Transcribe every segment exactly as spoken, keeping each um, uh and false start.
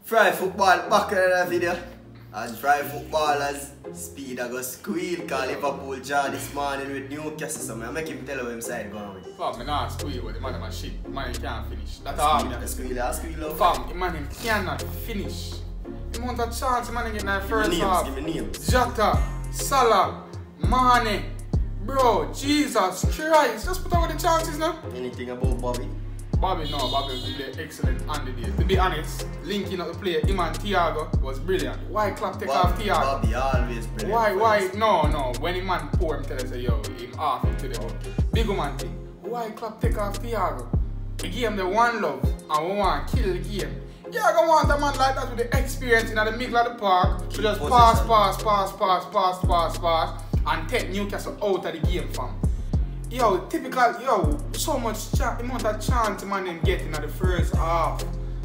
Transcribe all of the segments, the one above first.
Fry football back in the video. And Fry footballers speed I go squeal call Liverpool draw this morning with Newcastle, so I make him tell him side going with. Fam, I not squeal with the man of shit. The man can't finish. That's all I mean. Squeal, I squeal out. Fam, the man cannot finish. He want a chance, the man get in the first names, half. give me names. Jota, Salah, Mane. Bro, Jesus Christ. Just put out the chances now. Anything about Bobby? Bobby, no, Bobby was playing excellent on the day. To be honest, linking up the player, him and Thiago was brilliant. Why Klopp take Bobby, off Thiago? Bobby always brilliant. Why, why, no, no. When the man pour him, tell us, say, yo, him off him to the out. Big man thing. Why Klopp take off Thiago? He give him the one love and we want to kill the game. Yeah, I don't want a man like that with the experience in the middle of the park to just pass, pass, pass, pass, pass, pass, pass, and take Newcastle out of the game, fam. Yo, typical, yo, so much chance, amount of chance man them getting at the first half.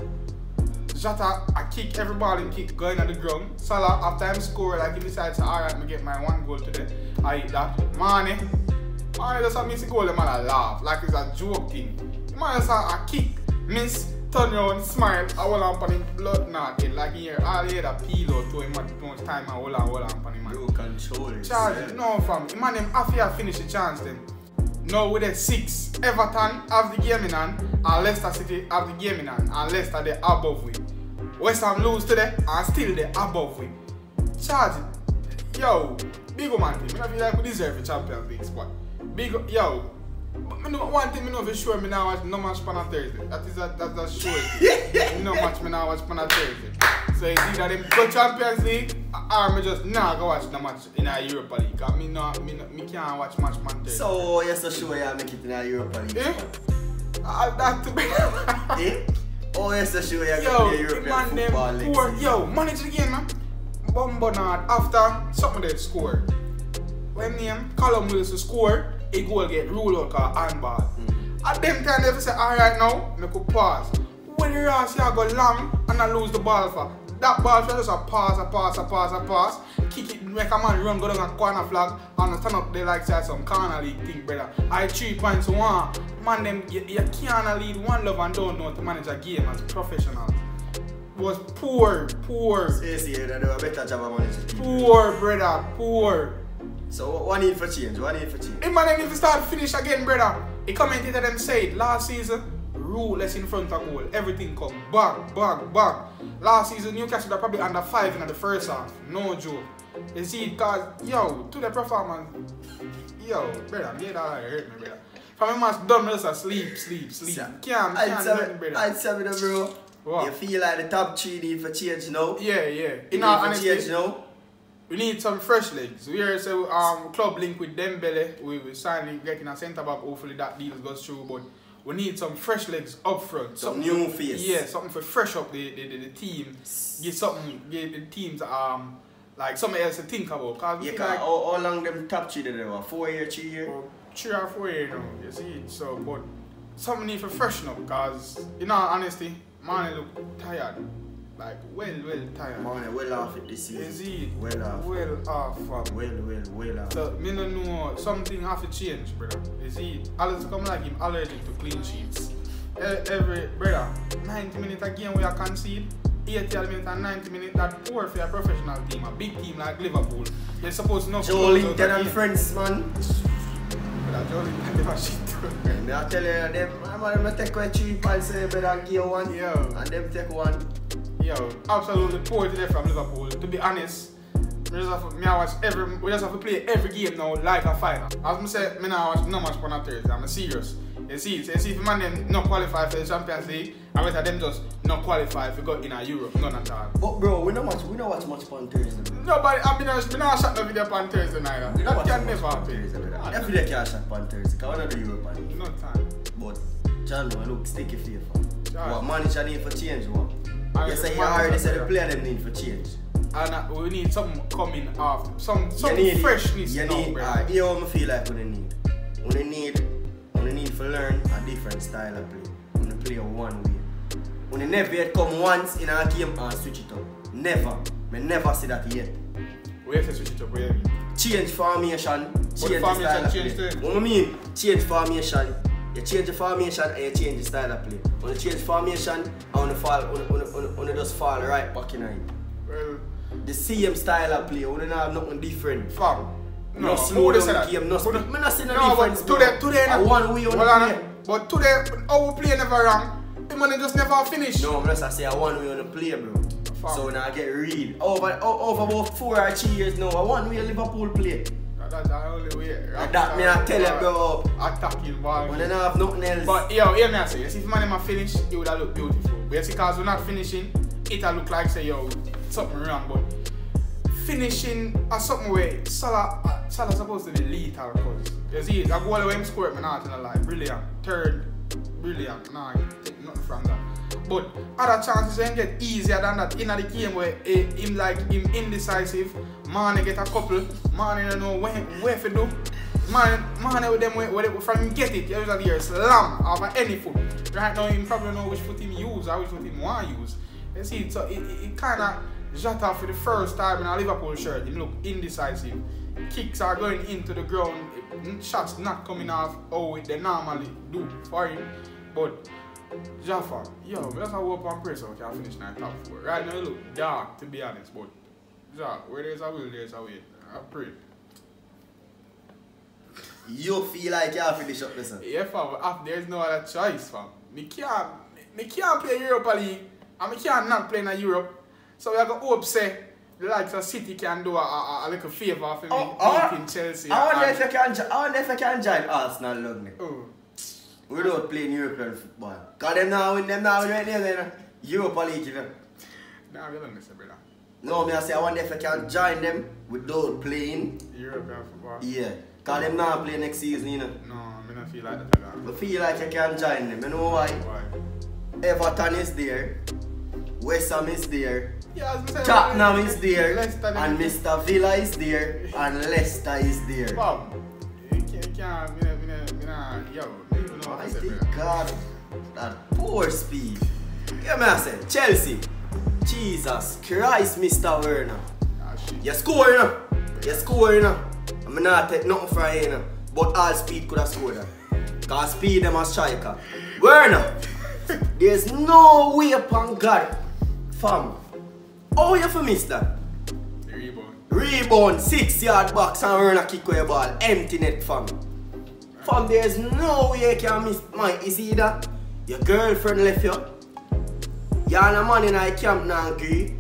Jota, I kick every ball and kick going on the ground. Salah, after him score, like he decides, alright, I get my one goal today. I eat that. Mane, Mane just a miss a goal, the man I laugh, like it's a joke thing. The man just a, a kick, miss, turn around, smile, I hold on for him, blood nothing. Like here, all here that peel out to him at much time, I hold on, hold on for him, man. You control it. Charge, no fam, the man them after you finish the chance then. Now with the six, Everton have the game in hand and Leicester City have the game in hand and Leicester they above we. West Ham lose today and still they above we. Charge it. Yo, big man thing. I feel like we deserve a Champions League spot. Big yo. But know, one thing I know for sure, I now watch no match on Thursday. That is a, that's a sure. No match I now watch on Thursday. So it's either them go Champions League or I just nah go watch no match in a Europa League. Cause me no, me no, me can't watch match on Thursday. So yes, so sure you make it in a Europa League. Eh? Uh, that to be. Eh? Oh yes, so sure you Yo, play European man football them league. poor. Yo, manage the game, man. Bombonard after something they score. When name Callum Wilson score, a goal get ruled out called handball. Mm-hmm. At them time they say, alright now, make a pass. When the Ross you go long and I lose the ball for. That ball for just a pass, a pass, a pass, a pass. Kick it, make a man run, go down a corner flag, and stand up there like say some corner league thing, brother. I three points one. Man, them you, you can't lead one love and don't know how to manage a game as professionals. Was poor, poor. Yes, yeah, they do a better job of managing. Poor, brother, poor. So what need for change? What need for change? If man if you start finish again, brother. A commentator them said last season, ruthless in front of goal. Everything come back, back, back. Last season Newcastle were probably under five in the first half. No joke. You see, cause yo, to the performance, yo, brother, get that hurt me, brother. From a man's done just a sleep, sleep, sleep. Can't, can't do nothing, brother. I'd say with bro. What? You feel like the top three need for change now? Yeah, yeah. In all honesty, change now? we need some fresh legs. We hear say um club link with Dembele. We will sign getting a centre back. Hopefully that deal goes through. But we need some fresh legs up front. Some new face. Yeah, something for fresh up the the, the, the team. Get something. Get the teams um like something else to think about. Cause yeah, cause like, how, how long them top three they were? Four year, three year? Or three or four years now. You see, so but something need for freshen up. Cause in all honesty, man, look tired. Like, well, well tired. Man, well off it this season. Is he? Well off. Well off, fam. Well, well, well off. So, me no know, something have to change, brother. Is he? Always come like him allergic to clean sheets. Every, brother, ninety minutes a game we are concede. eighty minutes and ninety minutes, that poor for a professional team, a big team like Liverpool. They're supposed to know. Joe Linton and friends, man. Brother, Joe Linton never shit. Me I tell you, them, I'm gonna take away three points, so you better give one. Yo. And them take one. Yo, absolutely poor today from Liverpool. To be honest, we just have to, me I watch every, we just have to play every game now like a final. As I say, me now watch no match on a Thursday. I'm serious. You see, so you see if man them not qualify for the Champions League, I better them just not qualify if we go in a Europe, none at all. But bro, we don't watch, we don't watch much on Thursday. Bro. Nobody, I mean, I not shot no video on Thursday neither. We don't That watch can much never on happen. Thursday. Bro. Every day can't shot on Thursday, because we're not the Europa League. No time. But John, we look sticky flavor. Right. What manager need for change? What? I You say you manager, already said the yeah. player them need for change. And uh, we need something coming after, some some You need, freshness you now, need, bro. uh, you know what I feel like we need. We need, we need to learn a different style of play. We play one way. We never yet come once in a game and switch it up. Never. We never see that yet. We have to switch it up, where Change formation, change the formation style of change play. too? What I mean, change formation. You change the formation and you change the style of play. When you change formation, and when you fall, when you, when you, when you just fall right back in it. Well, the same style of play, we don't have nothing different. Fam. No, No, slow who down say the that? game, no Who speed. do- I'm not seeing no, No, difference. but today, bro. today, A one way on well, the I play. know. But today, our play never wrong. The money just never finish. No, I'm just say a one way on the play, bro. Fam. So now I get read. Over, o- over about four or three years now, a one way Liverpool play. That- That's the only way. And that me I tell you, bro. Attacking ball. When they don't have nothing else. But yo, hear me I say, you see if money ma finish, it would have look beautiful. But you see, cause we're not finishing, it'll look like say yo, something wrong. But finishing or something where Salah, uh, Salah supposed to be lethal cause you see, a goal away him scored, me not in a lie. Brilliant. Third, brilliant. Nah, take nothing from that. But other chances can get easier than that in the game where eh, him like him indecisive. Mane get a couple, Mane don't know where where to do. Man, Mane with them where, where they, from him get it, you usually hear slam off of any foot. Right now him probably know which foot him use or which foot him want use. You see, so it, it, it kinda shut off for the first time in a Liverpool shirt. Him look indecisive. Kicks are going into the ground, shots not coming off how they normally do for him. But Jaffa, yo, that's how we hope and pray so we can finish in the top four. Right now it look dark to be honest, but Ja, where there's a will, there's a way. I pray. You feel like you have to finish up this one. Yeah, fam, if there's no other choice, fam. Me can't, me can't play Europa League, and me can't not play in Europe. So we have to hope say the likes of City can do a, a, a little favour for me Oh, oh, beating Chelsea. I wonder and- if you can, jo- I wonder if you can join Arsenal, Lugny. Oh. Without playing European football. Because them now win, them now win right there, you know. Europa League, you know. Nah, we don't listen, brother. No, me I say I wonder if you can join them without playing. European football. Yeah. Because them now play next season, you know. No, I don't feel like that at all. I feel like you can join them. You know why? Why? Everton is there. West Ham is there. Yeah, as I said, Tottenham is there. Leicester, And Mister Villa is there. And Leicester is there. Bob, you can't, you can't, me, me, me, me, nah, yo, me even know what I to say, think brother. God, that poor speed. Yeah, man, I said, Chelsea. Jesus Christ, Mister Werner. Ah, shit. You score, you know. You score, you know. I'm not take nothing from you, you know. But all speed could have scored that. Because speed them a striker. Werner, there's no way upon God. Fam, how you for miss that? The rebound. Rebound, six yard box and Werner kick away ball. Empty net, fam. Fam, there's no way you can miss. Man, is either your girlfriend left you, you and a man in a camp now agree,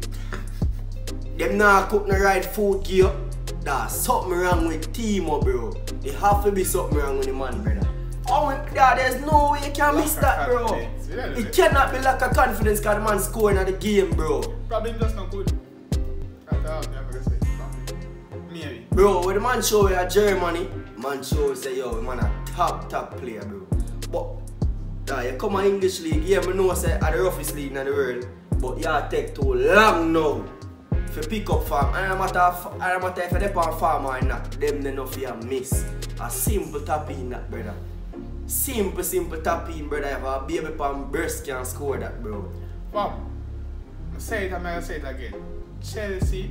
them now cook the right food give you, there's something wrong with Timo, bro. There have to be something wrong with the man, brother. Oh, yeah, there's no way you can miss that, bro. It cannot be lack of confidence because the man scoring at the game, bro. Probably just not good. That's all I'm gonna say. Probably. Maybe. Bro, when the man show you at Germany, man show you say, yo, the man a top, top player, bro. But, nah, you come on English league, yeah, me know say at the roughest league in the world, but you take too long now to pick up farm. And no matter, and no matter if you depend on farm or not, them they know you miss. A simple tap in that, brother. Simple, simple tap in, brother. If a baby pan burst can score that, bro. Bob, I say it, I'm gonna say it again. Chelsea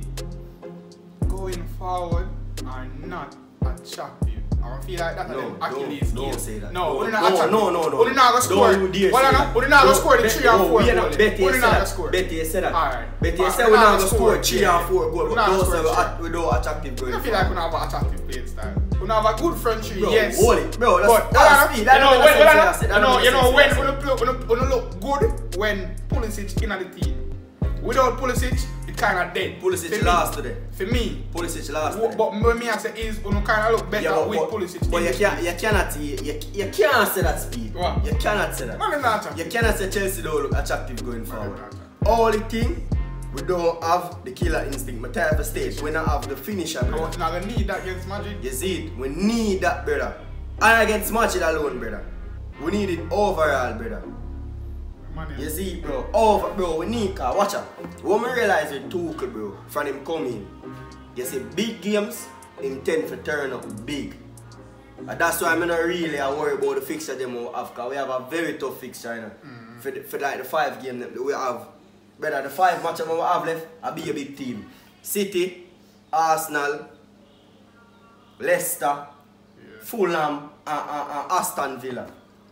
going forward are not attractive. I feel like that No, them Achilles don't, don't heel. say that. No, No, we're not no, attractive. no, no, no. We're not gonna score. Don't you dare Well, say no, that. we're not gonna score the Bet- three or no, four we are not- goals. Bet you We're say not gonna that. score. Bet you say that. Alright. Bet you Alright, say we're we're not not gonna gonna score. score three Yeah. or four goals, We're but not those gonna score are we don't attractive goals. I feel like we don't have an attractive playing style. We don't have a good French three, Bro, yes. hold it. Bro, that's- but, that's uh, speed. You That know, don't when, make when, sense, I- I said. That you know, don't you make know, sense, when I we said. look, when we- when we look good when Pulisic in the team. Without Pulisic, it kind of dead. Pulisic For me- lost today. For me. Pulisic last. What, but when me I say is, we kind of look better Yeah, but, with but, Pulisic. but in you the can't, team. you cannot, you, you, you can't say that speed. What? You cannot say that. Man, it's not attractive. You cannot say Chelsea don't look attractive going forward. not attractive. Only thing, we don't have the killer instinct. My type of stage, we don't have the finisher, But brother. we're not gonna need that against Madrid. You see it? We need that, brother. And against Madrid alone, brother. We need it overall, brother. Man, You see, bro, over, bro, we need car. Watch out. When we realize with Tuchel, bro, from him coming, you see, big games, him tend to turn up big. And that's why I'm not really worried about the fixture them we have, because we have a very tough fixture, you know. Mm-hmm. For, the, for like the five games that we have. Brother, the five matches we have left, I'll be a big team. City, Arsenal, Leicester, Yeah. Fulham, and, and, and Aston Villa.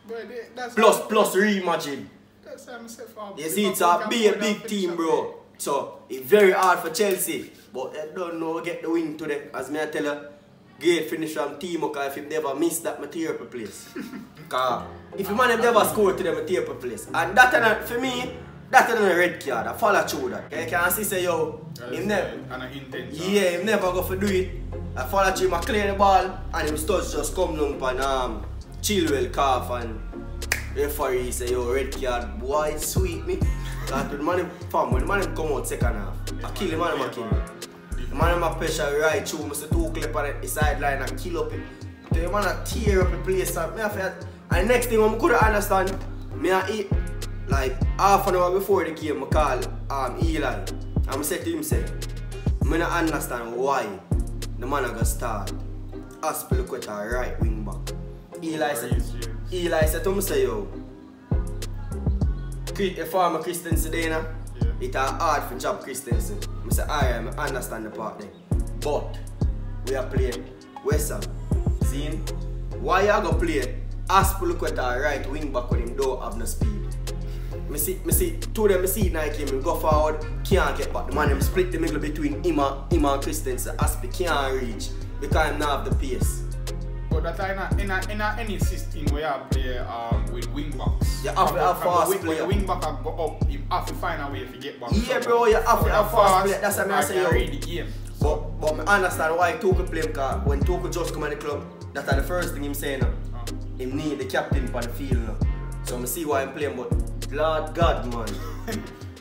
But they, that's Plus, plus Real Madrid. That's how I'm saying for You see, it's a big, big team, bro. So, it's very hard for Chelsea. But I don't know, get the win today. As me I tell you, great finish from Timo, because if he never miss that material place. Because if you man him never score to the material place. And that, for me, that's a red card. I follow through that. You can see, say, yo, him never. And a intense. Yeah, him never go for do it. I follow through, I clear the ball, and him studs just come down and um, Chilwell cough and referee say, yo, red card, boy, it sweet me. That when the man fam, when the man come out second half, I kill the man, I kill him. The man my pressure right through, I see two clip on the sideline and kill up it. The man I tear up the place. And, me I feel, and next thing I could understand, me I eat like half an hour before the game, I call um, Eli. And I say to him, say, I don't understand why the man got start Azpilicueta right wing back. Eli said, Eli said to me, say, yo, a former Christensen there, yeah. It's hard for job Christensen. I say, alright, I understand the part there. But we are playing West Ham. See, why you go play Azpilicueta right wing back when him don't have no speed? I see, I see, two of them I see Nike him go forward, can't get back. The man him split the middle between him and, him and Christensen. Aspi can't reach because him not have the pace. But that in a, in a, in a, any system where you play um, with wing backs. You have to have fast wing, player. When the wing back go up, you have to find a way to get back. Yeah, bro, you have to have fast player. That's what I say. I read the game. But, but I understand why Tuchel play, because when Tuchel just come in the club, that's the first thing him saying. Uh, him need the captain for the field. Uh. So I see why I'm playing, but Lord God, man.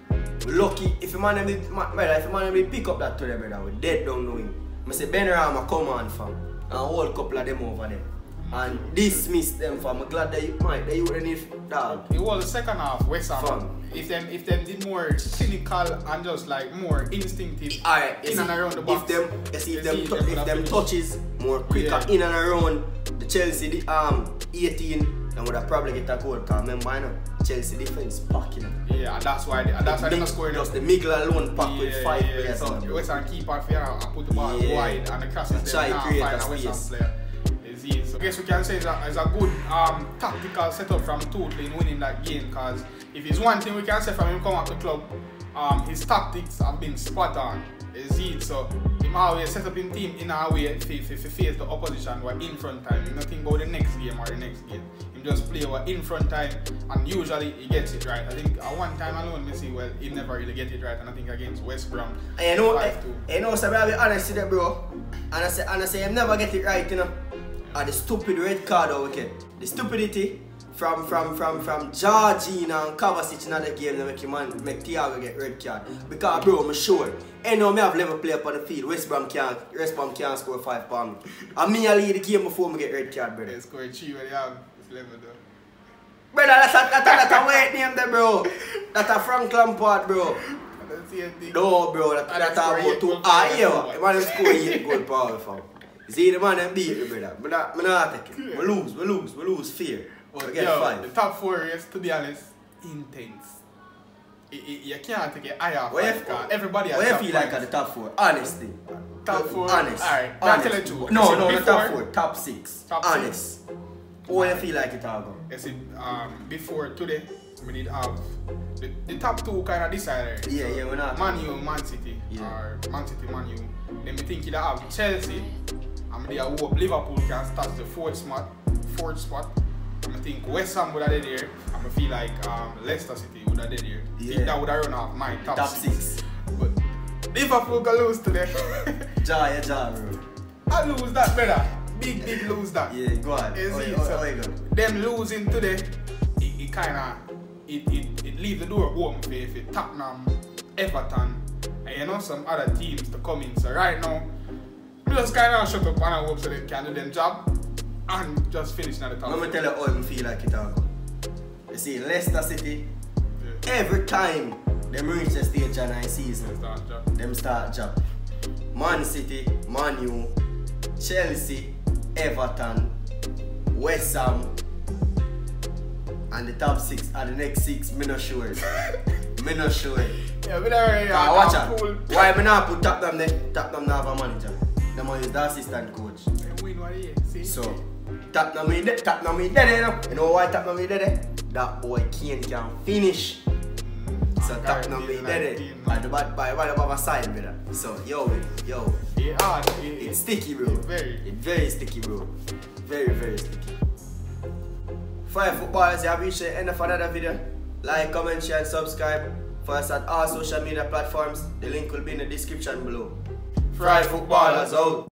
Lucky, if a man if a man pick up that to them, brother, we dead down the wing. I say Benrahma come on, fam. And a whole couple of them over there. And dismiss them, fam. I'm glad that you might, that you wouldn't need dog. It was the second half, West Ham. Fam. If them if them did more clinical and just like more instinctive Alright, in and around the box. If them, you see, if them, see, if them them, them finished. touches more quicker Yeah. in and around the Chelsea the, um eighteen, then would have probably get a goal. Because remember, I know Chelsea defense packing it. Yeah, and that's why they, and that's why they're not scoring. Just the middle alone packed yeah, with five yeah, players. So on, West Ham keep on fair and put the ball Yeah. wide and the crosses And there try now create find a a West Ham space. player. Is easy. So I guess we can say it's a, it's a good um, tactical setup from Tuchel in winning that game, because if it's one thing we can say from him coming up the club, um, his tactics have been spot on. Is it? So him always set up his team in a way to face the opposition who are in front time. Him not think about the next game or the next game. Him just play what in front time, and usually he gets it right. I think at one time alone we see well he never really get it right, and I think against West Brom. And you know, five two. you know, so I'll be honest with you, bro. And I say, and I say, I never get it right, you know. And the stupid red card out wicked. The stupidity from from from from Georgina and Kovacic in the game that make him man make Thiago get red card. Because bro, I'm sure. And now me have level play up on the field. West Brom can't West Brom can't score five pounds. And me I lead the game before me get red card, brother. They scored three when they have this level though. Brother, that's a that's a, that's a white name there, bro. That's a Frank Lampard, bro. I don't see anything. No, bro, that, And that's they score about eight two. goals Ah, for yeah, them. the man score eight goal power, fam. See, the man them beat me, brother. But I not take it. We lose, we lose, we lose fair. We get Yo, five. the top four race, to be honest, intense. I, I, you can't take it higher. What you five, cause everybody has What you top feel like points. at the top four? Honestly. Top four? Honest. Alright, honest. tell the truth. No, Is it no, the top before? four. Top six. Top honest. What you feel like it all go? You see, um, before today, we did have the, the top two kind of decided. Yeah, yeah, we're not. Man U, Man City, Yeah. or Man City, Man U. Then we think you have Chelsea, and they hope Liverpool can start the fourth spot. Fourth spot. And I think West Ham would have did there, and I feel like um, Leicester City would have did there. I Yeah. think that would have run off my top, Top six. six. But Liverpool gonna lose today. Ja, yeah, ja, bro. I lose that, brother. Big, big lose that. Yeah, go on. Is Oh, it? oh, So, oh, you go. them losing today, it, it kind of it, it, it leave the door open for, for Tottenham, Everton, and you know some other teams to come in. So right now, we just kind of shut up and I hope so they can do them job and just finish at the top. Let me tell you how I feel like it all go. You see, Leicester City, Yeah. every time them reach the stage of nine season, Start job. them start job. Man City, Man U, Chelsea, Everton, West Ham, and the top six are the next six. Me not sure. Me not sure. Yeah, we don't Ah, watch uh, out. cool. Why me not put top them there? Top them now have a manager. Them is the assistant coach. They win what they see. So Tottenham we dead, Tottenham we dead, you know. You know why Tottenham we dead? That boy Kane can finish. So Tottenham we dead. By the bad by the other side, brother. So yo, yo. Yeah, hard. It, It's sticky, bro. It's very. It's very sticky, bro. Very, very sticky. Five footballers, you have reached the end of another video. Like, comment, share, and subscribe. For us at all social media platforms. The link will be in the description below. Fry Footballers out.